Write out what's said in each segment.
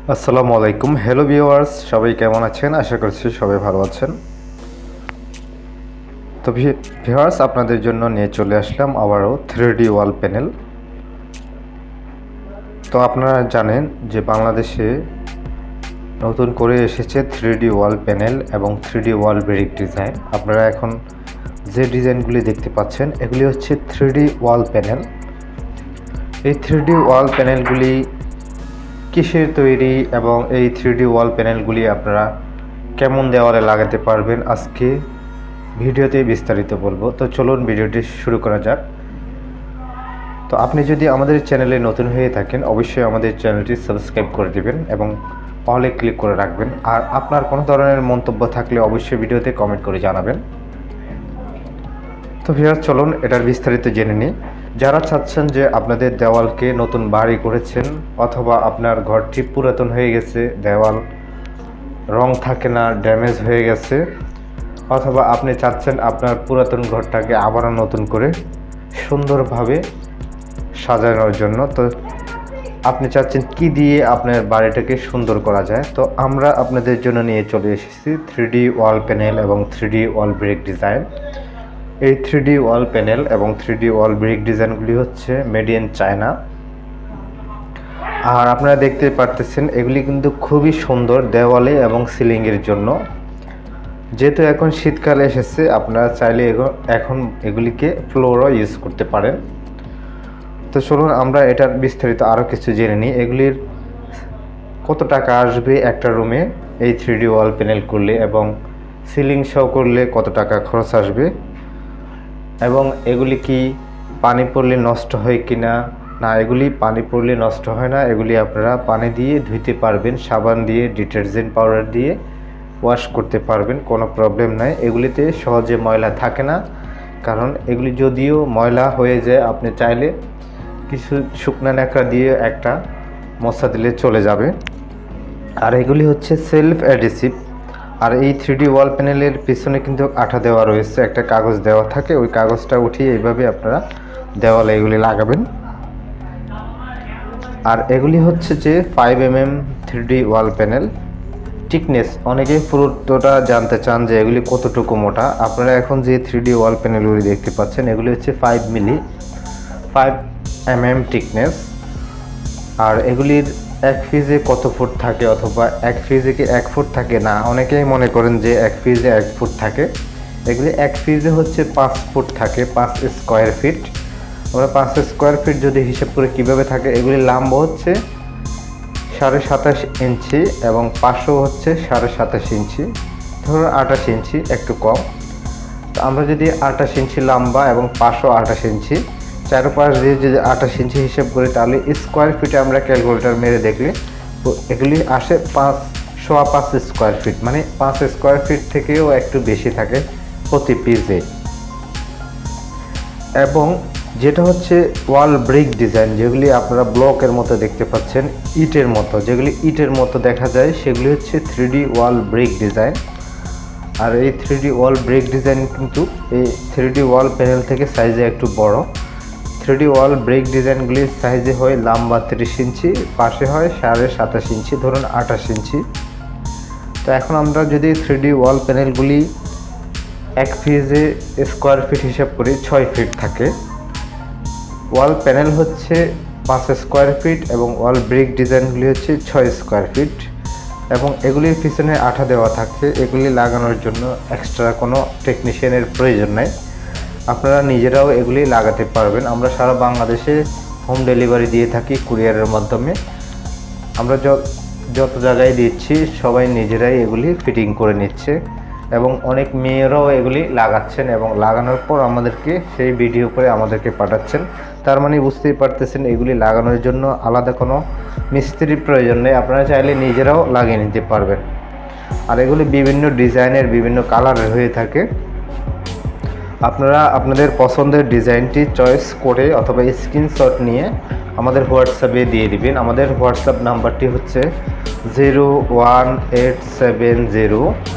আসসালামু আলাইকুম। Hello viewers, সবাই কেমন আছেন? আশা করছি সবাই ভালো আছেন। তো ভিউয়ার্স, আপনাদের জন্য নিয়ে চলে আসলাম আবারও 3D ওয়াল প্যানেল। তো আপনারা জানেন যে বাংলাদেশে নতুন করে এসেছে 3D ওয়াল প্যানেল এবং 3D ওয়াল ব্রিক ডিজাইন। আপনারা এখন যে ডিজাইনগুলি দেখতে পাচ্ছেন এগুলি হচ্ছে 3D ওয়াল প্যানেল। এই 3D ওয়াল প্যানেলগুলি কিসের তৈরি এবং এই 3D ওয়াল প্যানেলগুলি আপনারা কেমন দেওয়ালে লাগাতে পারবেন আজকে ভিডিওতে বিস্তারিত বলবো। তো চলুন ভিডিওটি শুরু করা যাক। তো আপনি যদি আমাদের চ্যানেলে নতুন হয়ে থাকেন অবশ্যই আমাদের চ্যানেলটি সাবস্ক্রাইব করে দিবেন এবং অলে ক্লিক করে রাখবেন। আর আপনার কোনো ধরনের মন্তব্য থাকলে অবশ্যই ভিডিওতে কমেন্ট করে জানাবেন। তো ভিউয়ার্স, চলুন এটার বিস্তারিত জেনে নিই। যারা চাচ্ছেন যে আপনাদের দেওয়ালকে নতুন বাড়ি করেছেন অথবা আপনার ঘরটি পুরাতন হয়ে গেছে, দেওয়াল রং থাকে না, ড্যামেজ হয়ে গেছে, অথবা আপনি চাচ্ছেন আপনার পুরাতন ঘরটাকে আবারও নতুন করে সুন্দরভাবে সাজানোর জন্য, তো আপনি চাচ্ছেন কি দিয়ে আপনার বাড়িটাকে সুন্দর করা যায়, তো আমরা আপনাদের জন্য নিয়ে চলে এসেছি 3D ওয়াল প্যানেল এবং 3D ওয়াল ব্রিক ডিজাইন। এই 3D ওয়াল প্যানেল এবং 3D ওয়াল ব্রিক ডিজাইনগুলি হচ্ছে মেড ইন চায়না। আর আপনারা দেখতে পারতেছেন এগুলি কিন্তু খুবই সুন্দর দেওয়ালে এবং সিলিংয়ের জন্য। যেহেতু এখন শীতকাল এসেছে আপনারা চাইলে এখন এগুলিকে ফ্লোরও ইউজ করতে পারেন। তো চলুন আমরা এটার বিস্তারিত আরও কিছু জেনে নিই। এগুলির কত টাকা আসবে একটা রুমে এই 3D ওয়াল প্যানেল করলে এবং সিলিং সহ করলে কত টাকা খরচ আসবে, এবং এগুলি কি পানি পড়লে নষ্ট হয় কি না, এগুলি পানি পড়লে নষ্ট হয় না। এগুলি আপনারা পানি দিয়ে ধুইতে পারবেন, সাবান দিয়ে, ডিটারজেন্ট পাউডার দিয়ে ওয়াশ করতে পারবেন, কোনো প্রবলেম নাই। এগুলিতে সহজে ময়লা থাকে না, কারণ এগুলি যদিও ময়লা হয়ে যায় আপনি চাইলে কিছু শুকনো ন্যাকড়া দিয়ে একটা মশা দিলে চলে যাবে। আর এগুলি হচ্ছে সেলফ অ্যাডহেসিভ। আর এই 3D ওয়াল প্যানেলের পিছনে কিন্তু আঠা দেওয়া রয়েছে, একটা কাগজ দেওয়া থাকে, ওই কাগজটা উঠিয়ে এইভাবে আপনারা দেওয়ালে এগুলি লাগাবেন। আর এগুলি হচ্ছে যে 5mm 3D ওয়াল প্যানেল থিকনেস। অনেকেই পুরোটা জানতে চান যে এগুলি কতটুকু মোটা। আপনারা এখন যে 3D ওয়াল প্যানেলগুলি দেখতে পাচ্ছেন এগুলি হচ্ছে 5mm থিকনেস। আর এগুলির এক ফিজে কত ফুট থাকে, অথবা এক ফিজে কি 1 ফুট থাকে, না অনেকেই মনে করেন যে এক ফিজে 1 ফুট থাকে। এগুলি এক ফিজে হচ্ছে 5 ফুট থাকে, 5 স্কোয়ার ফিট। আমরা 5 স্কোয়ার ফিট যদি হিসাব করে কিভাবে থাকে, এগুলি লম্বা হচ্ছে 27.5 ইঞ্চি এবং পাশও হচ্ছে 27.5 ইঞ্চি, ধরুন 28 ইঞ্চি, একটু কম। তো আমরা যদি 28 ইঞ্চি লম্বা এবং পাশও 28 ইঞ্চি, চারপাশ দিয়ে যদি 28 ইঞ্চি হিসাব করি তাহলে স্কোয়ার ফিটে আমরা ক্যালকুলেটর মেরে দেখলে এগুলি আসে 5.5 স্কোয়ার ফিট, মানে 5 স্কোয়ার ফিট থেকেও একটু বেশি থাকে প্রতি পিসে। এবং যেটা হচ্ছে ওয়াল ব্রিক ডিজাইন, যেগুলি আপনারা ব্লকের মতো দেখতে পাচ্ছেন, ইটের মতো, যেগুলি ইটের মতো দেখা যায় সেগুলি হচ্ছে 3D ওয়াল ব্রিক ডিজাইন। আর এই 3D ওয়াল ব্রিক ডিজাইন কিন্তু এই 3D ওয়াল প্যানেল থেকে সাইজে একটু বড়। 3D ওয়াল ব্রিক ডিজাইনগুলির সাইজে হয় লম্বা 30 ইঞ্চি, পাশে হয় 27.5 ইঞ্চি, ধরুন 28 ইঞ্চি। তো এখন আমরা যদি 3D ওয়াল প্যানেলগুলি এক ফিজে স্কোয়ার ফিট হিসাব করি 6 ফিট থাকে। ওয়াল প্যানেল হচ্ছে 5 স্কোয়ার ফিট এবং ওয়াল ব্রিক ডিজাইনগুলি হচ্ছে 6 স্কোয়ার ফিট, এবং এগুলির পিছনে আঠা দেওয়া থাকে। এগুলি লাগানোর জন্য এক্সট্রা কোনো টেকনিশিয়ানের প্রয়োজন নাই, আপনারা নিজেরাও এগুলি লাগাতে পারবেন। আমরা সারা বাংলাদেশে হোম ডেলিভারি দিয়ে থাকি কুরিয়ারের মাধ্যমে। আমরা যত জায়গায় দিচ্ছি সবাই নিজেরাই এগুলি ফিটিং করে নিচ্ছে, এবং অনেক মেয়েরাও এগুলি লাগাচ্ছেন এবং লাগানোর পর আমাদেরকে সেই ভিডিও করে আমাদেরকে পাঠাচ্ছেন। তার মানে বুঝতেই পারতেছেন এগুলি লাগানোর জন্য আলাদা কোনো মিস্ত্রির প্রয়োজন নেই, আপনারা চাইলে নিজেরাও লাগিয়ে নিতে পারবেন। আর এগুলি বিভিন্ন ডিজাইনের, বিভিন্ন কালারের হয়ে থাকে। আপনারা আপনাদের পছন্দের ডিজাইনটি চয়েস করে অথবা স্ক্রিনশট নিয়ে আমাদের হোয়াটসঅ্যাপে দিয়ে দিবেন। আমাদের হোয়াটসঅ্যাপ নাম্বারটি হচ্ছে 01870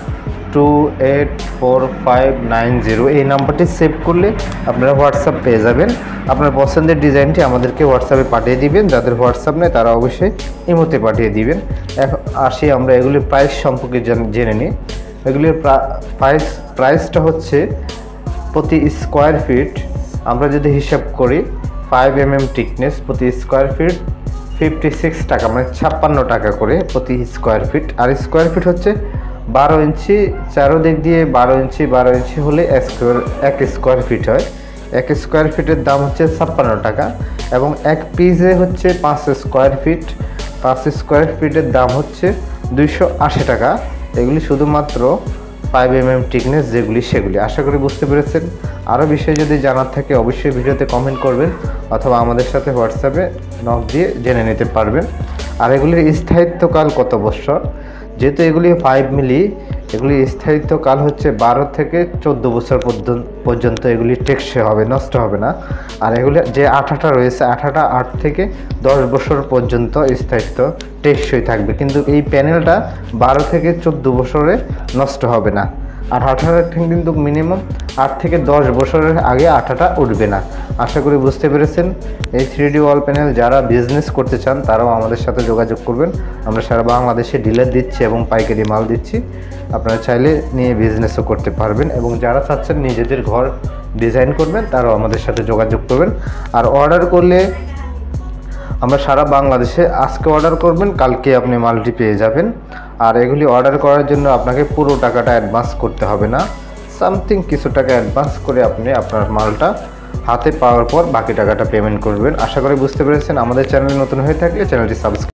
6284590 এই নাম্বারটি সেভ করলে আপনারা হোয়াটসঅ্যাপ পেয়ে যাবেন। আপনার পছন্দের ডিজাইনটি আমাদেরকে হোয়াটসঅ্যাপে পাঠিয়ে দিবেন। যাদের হোয়াটসঅ্যাপ নেই তারা অবশ্যই ইমোতে পাঠিয়ে দিবেন। এখন আসি আমরা এগুলির প্রাইস সম্পর্কে জেনে নিই। এগুলির প্রাইসটা হচ্ছে প্রতি স্কোয়ার ফিট আমরা যদি হিসাব করি 5 mm থিকনেস, প্রতি স্কোয়ার ফিট 56 টাকা, মানে 56 টাকা করে প্রতি স্কোয়ার ফিট। আর স্কোয়ার ফিট হচ্ছে 12 ইঞ্চি, চারোদিক দিয়ে 12 ইঞ্চি 12 ইঞ্চি হলে এক স্কোয়ার ফিট হয়। এক স্কোয়ার ফিটের দাম হচ্ছে 56 টাকা এবং এক পিসে হচ্ছে 5 স্কোয়ার ফিট। 5 স্কোয়ার ফিটের দাম হচ্ছে 280 টাকা। এগুলি শুধুমাত্র 5 mm থিকনেস যেগুলি সেগুলি। আশা করি বুঝতে পেরেছেন। আরও বিষয় যদি জানার থাকে অবশ্যই ভিডিওতে কমেন্ট করবেন অথবা আমাদের সাথে হোয়াটসঅ্যাপে নক দিয়ে জেনে নিতে পারবেন। আর এগুলির স্থায়িত্বকাল কত বছর, যেহেতু এগুলি 5 মিলি, এগুলির স্থায়িত্বকাল হচ্ছে 12 থেকে 14 বছর পর্যন্ত এগুলি টেকসই হবে, নষ্ট হবে না। আর এগুলি যে আঠাটা রয়েছে, আঠাটা 8 থেকে 10 বছর পর্যন্ত স্থায়িত্ব টেকসই থাকবে, কিন্তু এই প্যানেলটা 12 থেকে 14 বছরে নষ্ট হবে না। আর আঠাটা কিন্তু মিনিমাম 8 থেকে 10 বছরের আগে আঠাটা উঠবে না। আশা করি বুঝতে পেরেছেন। এই 3D ওয়াল প্যানেল যারা বিজনেস করতে চান তারাও আমাদের সাথে যোগাযোগ করবেন। আমরা সারা বাংলাদেশে ডিলার দিচ্ছি এবং পাইকারি মাল দিচ্ছি। আপনারা চাইলে নিয়ে বিজনেসও করতে পারবেন এবং যারা চাচ্ছেন নিজেদের ঘর ডিজাইন করবেন তারাও আমাদের সাথে যোগাযোগ করবেন। আর অর্ডার করলে আমরা সারা বাংলাদেশে, আজকে অর্ডার করবেন কালকে আপনি মালটি পেয়ে যাবেন। আর এগুলি অর্ডার করার জন্য আপনাকে পুরো টাকাটা অ্যাডভান্স করতে হবে না, সামথিং কিছু টাকা অ্যাডভান্স করে আপনি আপনার মালটা হাতে পাওয়ার পর বাকি টাকাটা পেমেন্ট করবেন। আশা করি বুঝতে পেরেছেন। আমাদের চ্যানেলে নতুন হয়ে থাকলে চ্যানেলটি সাবস্ক্রাইব